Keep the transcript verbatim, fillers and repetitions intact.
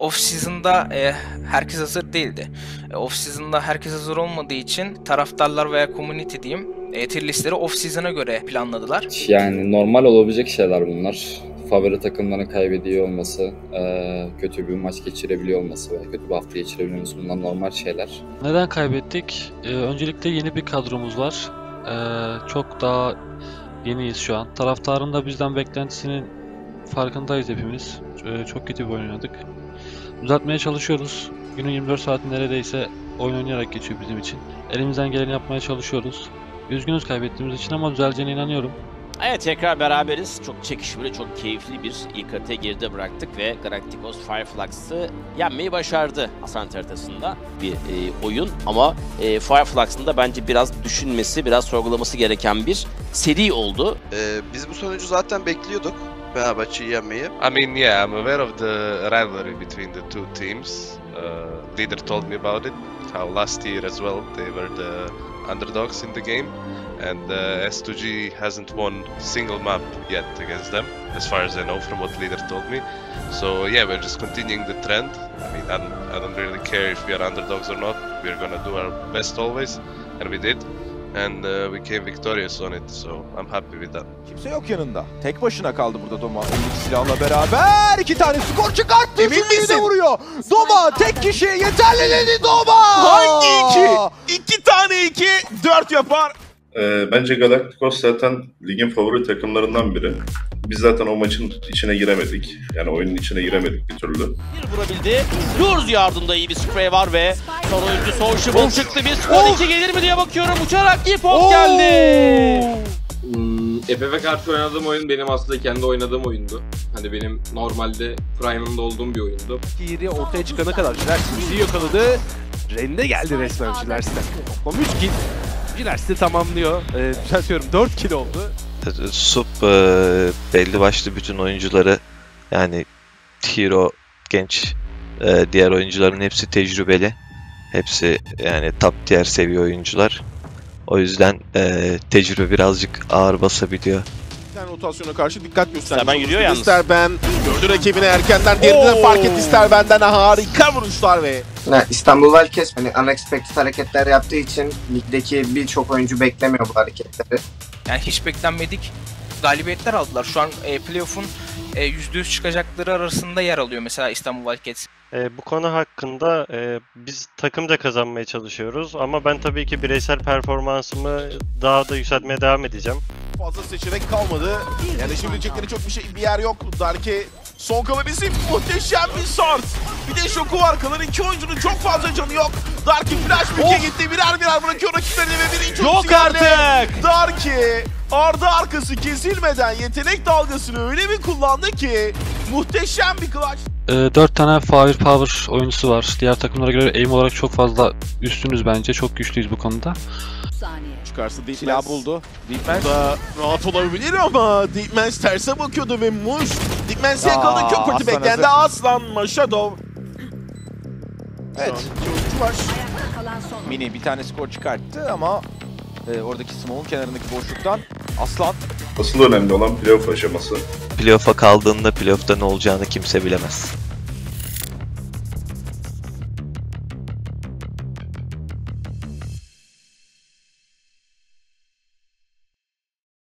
Off-season'da e, herkes hazır değildi. E, off-season'da herkes hazır olmadığı için taraftarlar veya community diyeyim e, tier listleri off-season'a göre planladılar. Yani normal olabilecek şeyler bunlar. Favori takımların kaybediyor olması, kötü bir maç geçirebiliyor olması veya kötü bir hafta geçirebiliyor olması, bunlar normal şeyler. Neden kaybettik? Ee, öncelikle yeni bir kadromuz var. Ee, çok daha yeniyiz şu an. Taraftarın da bizden beklentisinin farkındayız hepimiz. Ee, çok kötü bir oyun oynadık. Düzeltmeye çalışıyoruz. Günün yirmi dört saati neredeyse oyun oynayarak geçiyor bizim için. Elimizden geleni yapmaya çalışıyoruz. Üzgünüz kaybettiğimiz için ama düzeleceğine inanıyorum. Evet, tekrar beraberiz. Çok çekişmeli, çok keyifli bir ilk haritayı geride bıraktık ve Galacticos Fireflux'ı yenmeyi başardı. Ascent haritasında bir e, oyun ama e, Fireflux'ın da bence biraz düşünmesi, biraz sorgulaması gereken bir seri oldu. Ee, biz bu sonucu zaten bekliyorduk. Fenerbahçe'yi yenmeyi. I mean, yeah, I'm aware of the rivalry between the two teams. Uh, leader told me about it. How last year as well they were the underdogs in the game, and uh, S two G hasn't won a single map yet against them, as far as I know from what leader told me. So yeah, we're just continuing the trend. I mean, I don't, I don't really care if we are underdogs or not. We're gonna do our best always, and we did. And uh, we came victorious on it, so I'm happy with that. Kimse yok yanında. Tek başına kaldı burada Doma. Elindeki silahla beraber iki tane skor çıkarttı. Emin misin? Vuruyor. Doma tek kişi yeterli dedi Doma. Hangi iki? İki tane iki, dört yapar. Ee, bence Galacticos zaten ligin favori takımlarından biri. Biz zaten o maçın içine giremedik. Yani oyunun içine giremedik bir türlü. Bir vurabildi. Lurz yardımda iyi bir sprey var ve son oyuncu Sociable çıktı. Bir skor iki gelir mi diye bakıyorum. Uçarak iyi pop geldi. Hmm, F F'e karşı oynadığım oyun benim aslında kendi oynadığım oyundu. Hani benim normalde Prime'ımda olduğum bir oyundu. Kiri ortaya çıkana kadar Jilersi bizi yakaladı. Rende geldi resmen Jilersi'den. Toplam üç kill. Jilersi tamamlıyor. Ee, düzeltiyorum dört kill oldu. Sup e, belli başlı bütün oyuncuları, yani Hero, genç, e, diğer oyuncuların hepsi tecrübeli. Hepsi yani top tier seviye oyuncular. O yüzden e, tecrübe birazcık ağır basabiliyor. Yani rotasyona karşı dikkat gösterdi. Ben yürüyor yalnız. İsterben gördü rakibine erkenden, diğerinden fark etti İsterben'den harika vuruşlar ve Ne, İstanbul Valkes hani unexpected hareketler yaptığı için ligdeki birçok oyuncu beklemiyor bu hareketleri. Yani hiç beklenmedik galibiyetler aldılar. Şu an e, playoff'un e, yüzde yüz çıkacakları arasında yer alıyor mesela İstanbul Wildcats. E, bu konu hakkında e, biz takımca kazanmaya çalışıyoruz ama ben tabii ki bireysel performansımı daha da yükseltmeye devam edeceğim. Fazla seçenek kalmadı. Yani şimdilecekleri çok bir şey bir yer yok. Darke son kalan isim, muhteşem bir sort. Bir de şoku var. Kalan iki oyuncunun çok fazla canı yok. Darke flash pick'e gitti. Birer birer bırakıyor rakiplerini ve birinci yok artık. Darke ardı arkası kesilmeden yetenek dalgasını öyle bir kullandı ki muhteşem bir clutch. Ee, dört tane firepower oyuncusu var. Diğer takımlara göre aim olarak çok fazla üstünüz bence. Çok güçlüyüz bu konuda. Çıkarsa Deepmans Silah buldu. Deepmans da rahat olabilir ama Deepmans terse bakıyordu ve Muş Deepmans'i yakaladı. Çok kötü beklendi. Aslan Shadow. Evet. Oyuncu var. Mini bir tane skor çıkarttı ama e, oradaki smoke'un kenarındaki boşluktan Aslan. Asıl önemli olan playoff aşaması. Playoff'a kaldığında playoff'ta ne olacağını kimse bilemez.